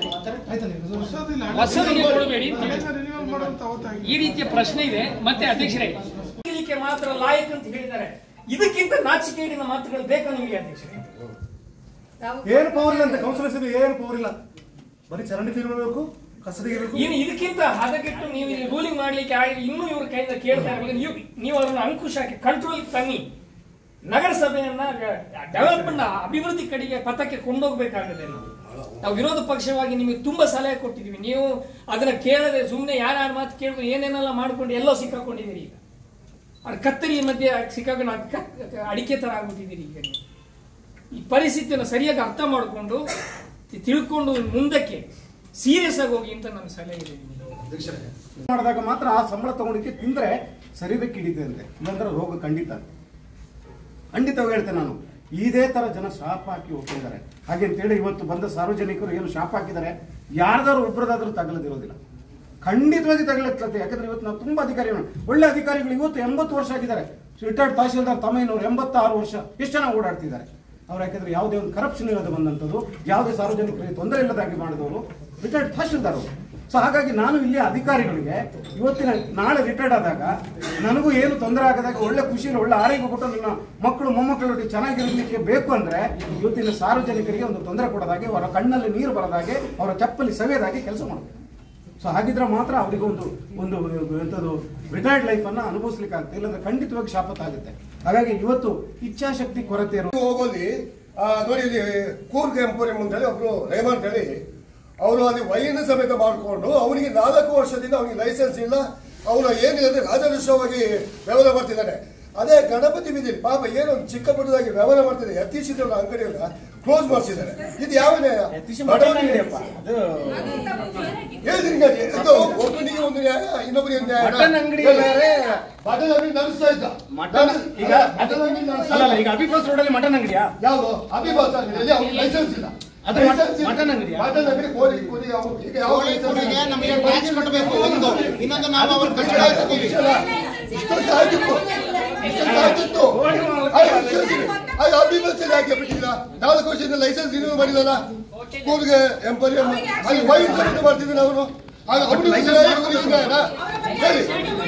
ಹೊಸದಿಗೆ ಕೊಡಬೇಡಿ ಅಂತ ಹೇಳಿ. ಈ ರೀತಿಯ ಪ್ರಶ್ನೆ ಇದೆ. ಮತ್ತೆ ಅಧ್ಯಕ್ಷರೇ, ಮಾತ್ರ ಲಾಯಕ್ ಅಂತ ಹೇಳಿದ್ದಾರೆ. ಇದಕ್ಕಿಂತ ನಾಚಿಕೆಗಿನ ಮಾತುಗಳು ಬೇಕಾ ನಿಮಗೆ ಅಧ್ಯಕ್ಷರೇ?
ಏನು ಪವರ್ ಇಲ್ಲ ಅಂತ ಕೌನ್ಸಿಲರ್ಸ್ ಏನು ಪವರ್ ಇಲ್ಲ, ಬರೀ ಚರಂಡಿ ತೀರ್ಬೇಕು, ಕಸದಿಗೆ
ಇನ್ನು ಇದಕ್ಕಿಂತ ಹದಗೆಟ್ಟು ನೀವು ರೂಲಿಂಗ್ ಮಾಡ್ಲಿಕ್ಕೆ ಆಗಿ ಇನ್ನೂ ಇವ್ರ ಕೈಯಿಂದ ಕೇಳ್ತಾ ಇರಲಿಲ್ಲ. ನೀವು ನೀವು ಅವ್ರನ್ನ ಅಂಕುಶ ಹಾಕಿ ಕಂಟ್ರೋಲ್ ತನ್ನಿ. ನಗರಸಭೆಯನ್ನ ಡೆವಲಪ್ಮೆಂಟ್ ಅಭಿವೃದ್ಧಿ ಕಡೆಗೆ ಪಥಕ್ಕೆ ಕೊಂಡೋಗ್ಬೇಕಾಗಿದೆ. ನಾವು ನಾವು ವಿರೋಧ ಪಕ್ಷವಾಗಿ ನಿಮಗೆ ತುಂಬಾ ಸಲಹೆ ಕೊಟ್ಟಿದೀವಿ. ನೀವು ಅದನ್ನ ಕೇಳದೆ ಸುಮ್ಮನೆ ಯಾರ್ಯಾರ ಮಾತು ಕೇಳಿದ್ರು ಏನೇನೆಲ್ಲ ಮಾಡ್ಕೊಂಡು ಎಲ್ಲೋ ಸಿಕ್ಕಾಕೊಂಡಿದ್ದೀರಿ. ಈಗ ಅದು ಕತ್ತರಿ ಮಧ್ಯೆ ಸಿಕ್ಕಾಕೊಂಡು ಅಡಿಕೆ ತರ ಆಗ್ಬಿಟ್ಟಿದ್ದೀರಿ. ಈಗ ನೀವು ಈ ಪರಿಸ್ಥಿತಿಯನ್ನು ಸರಿಯಾಗಿ ಅರ್ಥ ಮಾಡಿಕೊಂಡು ತಿಳ್ಕೊಂಡು ಮುಂದಕ್ಕೆ ಸೀರಿಯಸ್ ಆಗಿ ಹೋಗಿ ಅಂತ ನನ್ನ ಸಲಹೆ ಇದೆ.
ಮಾಡಿದಾಗ ಮಾತ್ರ ಆ ಸಂಬಳ ತಗೊಂಡಿಕ್ಕೆ ತಿಂದ್ರೆ ಶರೀರಕ್ಕೆ ಹಿಡಿದೆ ಅಂತೆ, ಇಲ್ಲಾಂದ್ರೆ ರೋಗ ಖಂಡಿತ ಖಂಡಿತವಾಗಿ ಹೇಳ್ತೇನೆ ನಾನು. ಇದೇ ತರ ಜನ ಶಾಪ್ ಹಾಕಿ ಹೋಗ್ತಿದ್ದಾರೆ. ಹಾಗೆ ಅಂತೇಳಿ ಇವತ್ತು ಬಂದ ಸಾರ್ವಜನಿಕರು ಏನು ಶಾಪ್ ಹಾಕಿದ್ದಾರೆ, ಯಾರ್ದಾರು ಒಬ್ಬರದಾದ್ರೂ ತಗಲದಿರೋದಿಲ್ಲ, ಖಂಡಿತವಾಗಿ ತಗಲತ್ತಂತೆ. ಯಾಕಂದ್ರೆ ಇವತ್ತು ನಾವು ತುಂಬಾ ಅಧಿಕಾರಿಗಳು, ಒಳ್ಳೆ ಅಧಿಕಾರಿಗಳು ಇವತ್ತು ಎಂಬತ್ತು ವರ್ಷ ಆಗಿದ್ದಾರೆ. ರಿಟೈರ್ಡ್ ತಹಶೀಲ್ದಾರ್ ತಮ್ಮಯ್ಯನವರು ಎಂಬತ್ತಾರು ವರ್ಷ ಎಷ್ಟು ಚೆನ್ನಾಗಿ ಓಡಾಡ್ತಿದ್ದಾರೆ ಅವ್ರು. ಯಾಕಂದ್ರೆ ಯಾವುದೇ ಒಂದು ಕರಪ್ಷನ್ ಇಲ್ಲದೆ ಬಂದಂಥದ್ದು, ಯಾವುದೇ ಸಾರ್ವಜನಿಕರಿಗೆ ತೊಂದರೆ ಇಲ್ಲದಾಗಿ ಮಾಡಿದವರು ರಿಟೈರ್ಡ್ ತಹಶೀಲ್ದಾರ್ ಅವರು. ಸೊ ಹಾಗಾಗಿ ನಾನು ಇಲ್ಲಿ ಅಧಿಕಾರಿಗಳಿಗೆ ಇವತ್ತಿನ ನಾಳೆ ರಿಟೈರ್ಡ್ ಆದಾಗ ನನಗೂ ಏನು ತೊಂದರೆ ಆಗದಾಗ ಒಳ್ಳೆ ಖುಷಿಯಲ್ಲಿ ಒಳ್ಳೆ ಆರೋಗ್ಯ ಕೊಟ್ಟು ನನ್ನ ಮಕ್ಕಳು ಮೊಮ್ಮಕ್ಕಳೊಟ್ಟಿಗೆ ಚೆನ್ನಾಗಿರಲಿಕ್ಕೆ ಬೇಕು ಅಂದ್ರೆ ಇವತ್ತಿನ ಸಾರ್ವಜನಿಕರಿಗೆ ಒಂದು ತೊಂದರೆ ಕೊಡೋದಾಗೆ, ಅವರ ಕಣ್ಣಲ್ಲಿ ನೀರು ಬರೋದಾಗೆ, ಅವರ ಚಪ್ಪಲಿ ಸವೆಯದಾಗೆ ಕೆಲಸ ಮಾಡಬೇಕು. ಸೊ ಹಾಗಿದ್ರೆ ಮಾತ್ರ ಅವರಿಗೆ ಒಂದು ಒಂದು ಎಂಥದ್ದು ರಿಟೈರ್ಡ್ ಲೈಫ್ ಅನ್ನ ಅನುಭವಿಸ್ಲಿಕ್ಕೆ ಆಗ್ತದೆ, ಇಲ್ಲಾಂದ್ರೆ ಖಂಡಿತವಾಗಿ ಶಾಪತ್ತಾಗುತ್ತೆ. ಹಾಗಾಗಿ ಇವತ್ತು ಇಚ್ಛಾಶಕ್ತಿ ಕೊರತೆ ಇರೋ
ಹೋಗೋಲಿ ನೋಡಿ, ಇಲ್ಲಿ ಕೂರ್ಗ್ ಎಂಪೋರಿಯಂ ಅಂತ ಹೇಳಿ ಒಬ್ರು ರೇಮ ಅಂತ ಹೇಳಿ ಅವರು ಅಲ್ಲಿ ವೈನ್ ಸಮೇತ ಮಾಡಿಕೊಂಡು ಅವನಿಗೆ ನಾಲ್ಕು ವರ್ಷದಿಂದ ಅವನಿಗೆ ಲೈಸೆನ್ಸ್ ಇಲ್ಲ. ಅವನು ಏನಿದೆ ರಾಜಾದೇಶವಾಗಿ ವ್ಯವಹಾರ ಮಾಡ್ತಿದ್ದಾನೆ. ಅದೇ ಗಣಪತಿ ಬೀದಿಲಿ ಪಾಪ ಏನೋ ಚಿಕ್ಕ ಪುಟ್ಟದಾಗಿ ವ್ಯವಹಾರ ಮಾಡ್ತಿದೆ, ಯತೀಶ್ ಅಂಗಡಿಯನ್ನ ಕ್ಲೋಸ್ ಮಾಡಿಸಿದ್ದಾರೆ. ಇದು ಯಾವ ನ್ಯಾಯ? ಒಬ್ಬನಿಗೆ ಒಂದು ನ್ಯಾಯ, ಇನ್ನೊಬ್ಬರಿಗೆ ಒಂದು ನ್ಯಾಯ.
ಮಟನ್ ಅಂಗಡಿ
ಮಟನ್ ಅಂಗಡಿ ನಡೆಸ್ತಾ ಇದ್ದ.
ಈಗ ಅಭಿಪಾಸ್ ರೋಡ್ ಅಲ್ಲಿ ಮಟನ್ ಅಂಗಡಿಯಾ?
ಯಾವುದು ಅಭಿಪಾಸ್ ಅಂಗಡಿಯಲ್ಲಿ ಅವ್ನಿಗೆ ಲೈಸೆನ್ಸ್ ಇಲ್ಲ.
ಅದು ಮಟನ್ ಅಂಗಡಿ
ಮಟನ್ ಅಂಗಡಿ ಕೋಳಿ ಕೋಳಿ ಯಾವ ಈಗ ಯಾವ
ಕೋಳಿಗೆ ನಮಗೆ ಟ್ಯಾಕ್ಸ್ ಕಟ್ಟಬೇಕು ಒಂದು, ಇನ್ನೊಂದು ನಾವು ಅವ್ರ ಕಟ್ಟಡ ಹಾಕ್ತೀವಿ.
ಇಷ್ಟೊಂದು ಆಗಿತ್ತು ಇಷ್ಟೊಂದು ಆಗಿತ್ತು ಅದು ಅಭಿವೃದ್ಧಿ ಯಾಕೆ ಬಿಟ್ಟಿಲ್ಲ? ನಾಲ್ಕು ವರ್ಷದಿಂದ ಲೈಸೆನ್ಸ್ ರಿನ್ಯೂ ಮಾಡಿದಲ್ಲ ಕೂರ್ಗೆ ಎಂಪೋರಿಯಂ ಅಲ್ಲಿ ವೈನ್ ಖರೀದಿ ಮಾಡ್ತಿದ್ವಿ ನಾವು. ಆಗ ಅಭಿವೃದ್ಧಿ ಹೇಳಿ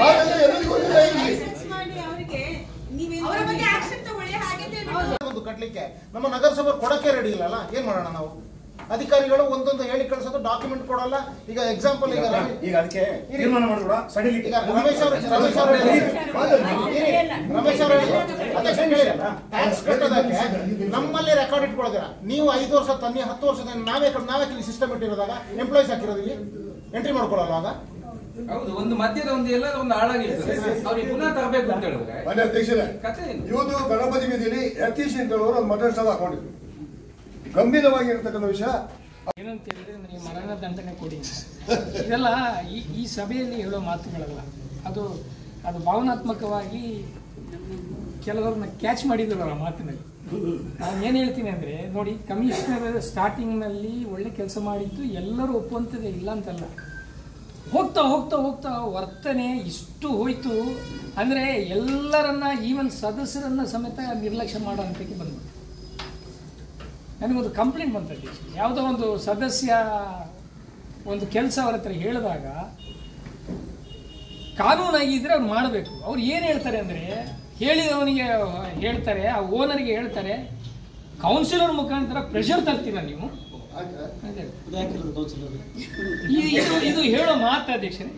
ಒಂದು ಕಟ್ಲಿಕ್ಕೆ ನಮ್ಮ ನಗರಸಭೆ ಕೊಡಕ್ಕೆ ರೆಡಿ ಇಲ್ಲಲ್ಲ, ಏನ್ ಮಾಡೋಣ ನಾವು? ಅಧಿಕಾರಿಗಳು ಒಂದೊಂದು ಹೇಳಿ ಕಳಿಸೋದು, ಡಾಕ್ಯುಮೆಂಟ್ ಕೊಡಲ್ಲ. ಈಗ ಎಕ್ಸಾಂಪಲ್ ಈಗ
ಈಗ ಅದಕ್ಕೆ ತೀರ್ಮಾನ ಮಾಡಿಬಿಡ ಸಡಿಲಿಕ್ಕೆ.
ಈಗ ರಮೇಶ್ ಅವರು ರಮೇಶ್ ಅವರು ರಮೇಶ್ ಅವರು ಟ್ಯಾಕ್ಸ್ ಕಟ್ಟೋದಕ್ಕೆ ನಮ್ಮಲ್ಲಿ ರೆಕಾರ್ಡ್ ಇಟ್ಕೊಳ್ತೀರಾ ನೀವು? ಐದು ವರ್ಷ ತನ್ನಿ ಹತ್ತು ವರ್ಷದ ನಾವೇ ನಾವೇ ಸಿಸ್ಟಮ್ ಇಟ್ಟಿರೋದಾಗ ಎಂಪ್ಲಾಯೀಸ್ ಹಾಕಿರೋದು ಇಲ್ಲಿ ಎಂಟ್ರಿ ಮಾಡ್ಕೊಳ್ಳಲ್ಲ. ಆಗ
ಹೌದು, ಒಂದು ಮಧ್ಯದ ಒಂದು ಎಲ್ಲ ಒಂದು ಹಾಳಾಗಿರ್ತದೆ, ಅವ್ರಿಗೆ ಪುನಃ ತರಬೇಕು ಅಂತ ಹೇಳಿದ್ರೆ
ಮನೆ ಅಧ್ಯಕ್ಷರೇ,
ಕಥೆ ಏನು?
ಇವತ್ತು ಗಣಪತಿ ಬೀದಿಯಲ್ಲಿ ಯತೀಶ್ ಅಂತ ಹೇಳೋರು ಒಂದು ಮಟನ್ ಸ್ಟಾಲ್ ಹಾಕೊಂಡಿದ್ರು. ಗಂಭೀರವಾಗಿರ್ತಕ್ಕಂಥ ವಿಷಯ
ಏನಂತ ಹೇಳಿದ್ರೆ ನನಗೆ ಮರಣ ದಂಡನೆ ಕೊಡಿ ಇದೆಲ್ಲ ಈ ಈ ಸಭೆಯಲ್ಲಿ ಹೇಳೋ ಮಾತುಗಳಲ್ಲ. ಅದು ಅದು ಭಾವನಾತ್ಮಕವಾಗಿ ಕೆಲವರನ್ನ ಕ್ಯಾಚ್ ಮಾಡಿದ್ರು ಆ ಮಾತಿನಲ್ಲಿ. ನಾನು ಏನು ಹೇಳ್ತೀನಿ ಅಂದರೆ, ನೋಡಿ, ಕಮಿಷನರ್ ಸ್ಟಾರ್ಟಿಂಗ್ನಲ್ಲಿ ಒಳ್ಳೆ ಕೆಲಸ ಮಾಡಿದ್ದು ಎಲ್ಲರೂ ಒಪ್ಪುವಂಥದ್ದೇ, ಇಲ್ಲ ಅಂತಲ್ಲ. ಹೋಗ್ತಾ ಹೋಗ್ತಾ ಹೋಗ್ತಾ ವರ್ತನೆ ಇಷ್ಟು ಹೋಯ್ತು ಅಂದರೆ ಎಲ್ಲರನ್ನ, ಈವನ್ ಸದಸ್ಯರನ್ನ ಸಮೇತ ನಿರ್ಲಕ್ಷ್ಯ ಮಾಡೋ ಹಂತಕ್ಕೆ ಬಂದ್ಬಿಟ್ಟು ನನಗೊಂದು ಕಂಪ್ಲೇಂಟ್ ಬಂತದ್ದು. ಯಾವುದೋ ಒಂದು ಸದಸ್ಯ ಒಂದು ಕೆಲಸ ಅವ್ರ ಹತ್ರ ಹೇಳಿದಾಗ ಕಾನೂನಾಗಿದ್ದರೆ ಅವ್ರು ಮಾಡಬೇಕು. ಅವ್ರು ಏನು ಹೇಳ್ತಾರೆ ಅಂದರೆ, ಹೇಳಿದವನಿಗೆ ಹೇಳ್ತಾರೆ, ಆ ಓನರ್ಗೆ ಹೇಳ್ತಾರೆ, ಕೌನ್ಸಿಲರ್ ಮುಖಾಂತರ ಪ್ರೆಷರ್ ತರ್ತೀರ ನೀವು. ಇದು ಇದು ಹೇಳೋ ಮಾತು ಅಧ್ಯಕ್ಷರೇ,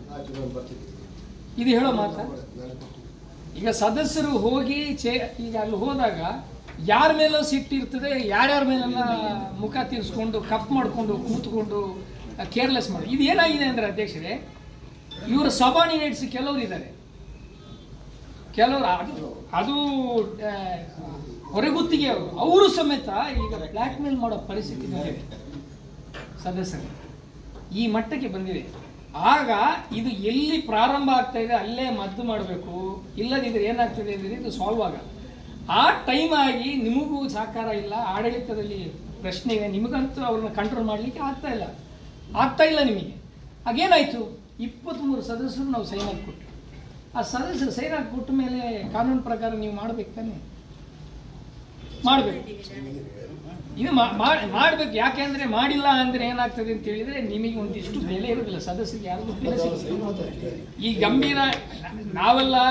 ಇದು ಹೇಳೋ ಮಾತ. ಈಗ ಸದಸ್ಯರು ಹೋಗಿ ಚೇ ಈಗ ಅಲ್ಲಿ ಹೋದಾಗ ಯಾರ ಮೇಲೋ ಸಿಟ್ಟಿರ್ತದೆ, ಯಾರ್ಯಾರ ಮೇಲೆಲ್ಲ ಮುಖ ತೀರಿಸ್ಕೊಂಡು ಕಪ್ ಮಾಡಿಕೊಂಡು ಕೂತ್ಕೊಂಡು ಕೇರ್ಲೆಸ್ ಮಾಡಿ. ಇದು ಏನಾಗಿದೆ ಅಂದರೆ ಅಧ್ಯಕ್ಷರೇ, ಇವರ ಸಬಾರ್ಡಿನೇಟ್ಸ್ ಕೆಲವರು ಇದ್ದಾರೆ, ಕೆಲವರು ಅದು ಅದು ಹೊರಗುತ್ತಿಗೆ ಅವರು ಅವರು ಸಮೇತ ಈಗ ಬ್ಲ್ಯಾಕ್ ಮೇಲ್ ಮಾಡೋ ಪರಿಸ್ಥಿತಿ ಬಂದಿದೆ, ಸದಸ್ಯರು ಈ ಮಟ್ಟಕ್ಕೆ ಬಂದಿದೆ. ಆಗ ಇದು ಎಲ್ಲಿ ಪ್ರಾರಂಭ ಆಗ್ತಾ ಇದೆ ಅಲ್ಲೇ ಮದ್ದು ಮಾಡಬೇಕು, ಇಲ್ಲದಿದ್ರೆ ಏನಾಗ್ತದೆ ಅಂದರೆ ಇದು ಸಾಲ್ವ್ ಆಗಲ್ಲ. ಆ ಟೈಮ್ ಆಗಿ ನಿಮಗೂ ಸಹಕಾರ ಇಲ್ಲ, ಆಡಳಿತದಲ್ಲಿ ಪ್ರಶ್ನೆ ಇದೆ, ನಿಮಗಂತೂ ಅವ್ರನ್ನ ಕಂಟ್ರೋಲ್ ಮಾಡಲಿಕ್ಕೆ ಆಗ್ತಾ ಇಲ್ಲ ಆಗ್ತಾ ಇಲ್ಲ ನಿಮಗೆ. ಆಗೇನಾಯಿತು, ಇಪ್ಪತ್ತ್ಮೂರು ಸದಸ್ಯರು ನಾವು ಸೈನ್ ಹಾಕಿ ಕೊಟ್ಟು, ಆ ಸದಸ್ಯರು ಸೈನ್ ಹಾಕಿ ಕೊಟ್ಟ ಮೇಲೆ ಕಾನೂನು ಪ್ರಕಾರ ನೀವು ಮಾಡಬೇಕು ತಾನೆ, ಮಾಡಬೇಕು. ಇದು ಮಾಡಬೇಕು. ಯಾಕೆಂದರೆ ಮಾಡಿಲ್ಲ ಅಂದರೆ ಏನಾಗ್ತದೆ ಅಂತ ಹೇಳಿದರೆ ನಿಮಗೆ ಒಂದಿಷ್ಟು ಬೆಲೆ ಇರೋದಿಲ್ಲ, ಸದಸ್ಯರಿಗೆ ಯಾರಿಗೂ ಬೆಲೆ ಸಿಗುತ್ತೆ. ಈ ಗಂಭೀರ ನಾವೆಲ್ಲ